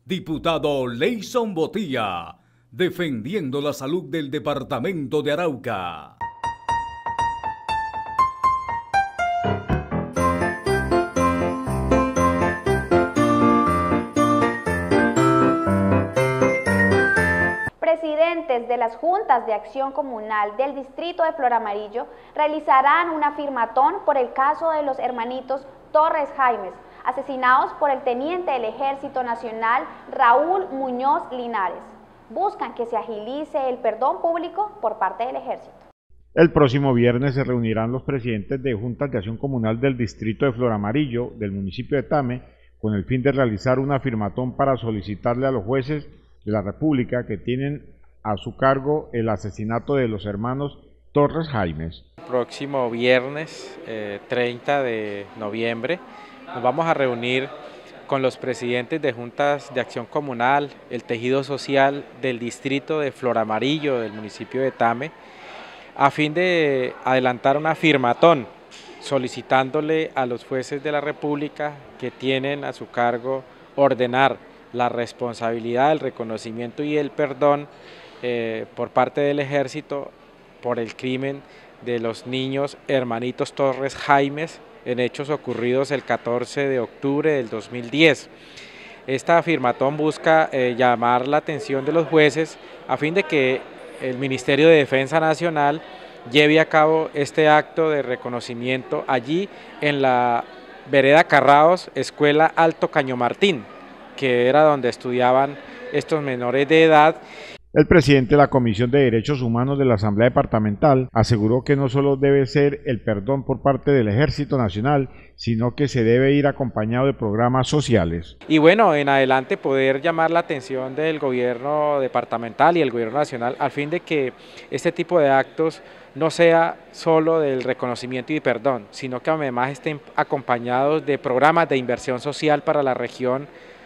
Diputado Leyson Botilla, defendiendo la salud del departamento de Arauca. Presidentes de las Juntas de Acción Comunal del Distrito de Flor Amarillo realizarán una firmatón por el caso de los hermanitos Torres Jaimes, asesinados por el teniente del Ejército Nacional Raúl Muñoz Linares. Buscan que se agilice el perdón público por parte del Ejército. El próximo viernes se reunirán los presidentes de Juntas de Acción Comunal del Distrito de Flor Amarillo, del municipio de Tame, con el fin de realizar una firmatón para solicitarle a los jueces de la República que tienen a su cargo el asesinato de los hermanos Torres Jaimes. Próximo viernes 30 de noviembre nos vamos a reunir con los presidentes de juntas de acción comunal, el tejido social del distrito de Flor Amarillo, del municipio de Tame, a fin de adelantar una firmatón solicitándole a los jueces de la República que tienen a su cargo ordenar la responsabilidad, el reconocimiento y el perdón por parte del Ejército por el crimen de los niños hermanitos Torres Jaimes en hechos ocurridos el 14 de octubre del 2010. Esta firmatón busca llamar la atención de los jueces a fin de que el Ministerio de Defensa Nacional lleve a cabo este acto de reconocimiento allí en la vereda Carraos, Escuela Alto Caño Martín, que era donde estudiaban estos menores de edad. El presidente de la Comisión de Derechos Humanos de la Asamblea Departamental aseguró que no solo debe ser el perdón por parte del Ejército Nacional, sino que se debe ir acompañado de programas sociales. Y bueno, en adelante poder llamar la atención del gobierno departamental y el gobierno nacional al fin de que este tipo de actos no sea solo del reconocimiento y perdón, sino que además estén acompañados de programas de inversión social para la región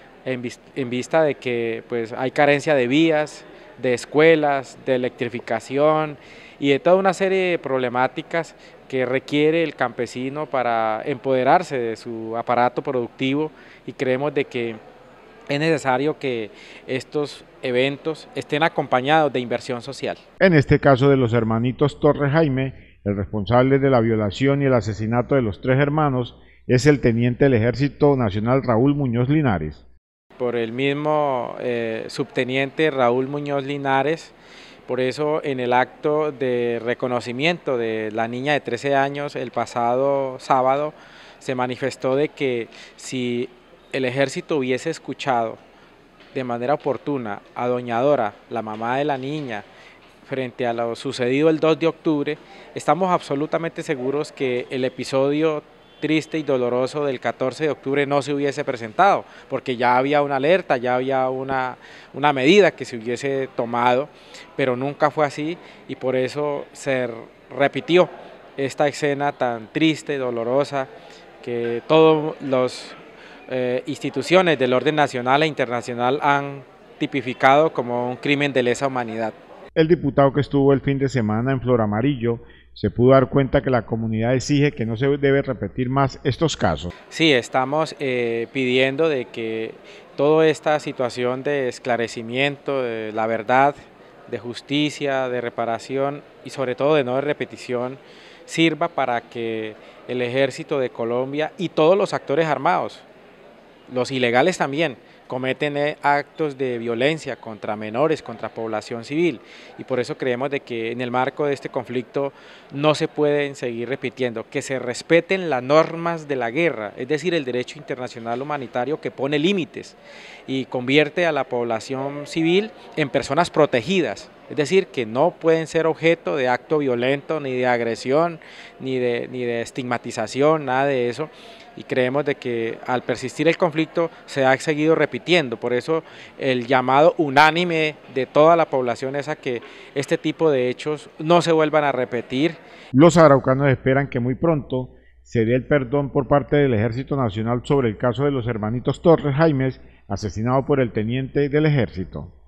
en vista de que pues, hay carencia de vías, de escuelas, de electrificación y de toda una serie de problemáticas que requiere el campesino para empoderarse de su aparato productivo, y creemos de que es necesario que estos eventos estén acompañados de inversión social. En este caso de los hermanitos Torres Jaime, el responsable de la violación y el asesinato de los tres hermanos es el teniente del Ejército Nacional Raúl Muñoz Linares. Por el mismo subteniente Raúl Muñoz Linares. Por eso en el acto de reconocimiento de la niña de 13 años el pasado sábado se manifestó de que si el Ejército hubiese escuchado de manera oportuna a doña Dora, la mamá de la niña, frente a lo sucedido el 2 de octubre, estamos absolutamente seguros que el episodio triste y doloroso del 14 de octubre no se hubiese presentado, porque ya había una alerta, ya había una medida que se hubiese tomado, pero nunca fue así, y por eso se repitió esta escena tan triste, dolorosa, que todas las instituciones del orden nacional e internacional han tipificado como un crimen de lesa humanidad. El diputado que estuvo el fin de semana en Flor Amarillo se pudo dar cuenta que la comunidad exige que no se debe repetir más estos casos. Sí, estamos pidiendo de que toda esta situación de esclarecimiento, de la verdad, de justicia, de reparación y sobre todo de no repetición sirva para que el Ejército de Colombia y todos los actores armados, los ilegales también, cometen actos de violencia contra menores, contra población civil, y por eso creemos de que en el marco de este conflicto no se pueden seguir repitiendo, que se respeten las normas de la guerra, es decir, el derecho internacional humanitario que pone límites y convierte a la población civil en personas protegidas, es decir, que no pueden ser objeto de acto violento, ni de agresión, ni de estigmatización, nada de eso. Y creemos de que al persistir el conflicto se ha seguido repitiendo, por eso el llamado unánime de toda la población es a que este tipo de hechos no se vuelvan a repetir. Los araucanos esperan que muy pronto se dé el perdón por parte del Ejército Nacional sobre el caso de los hermanitos Torres Jaimes, asesinados por el teniente del Ejército.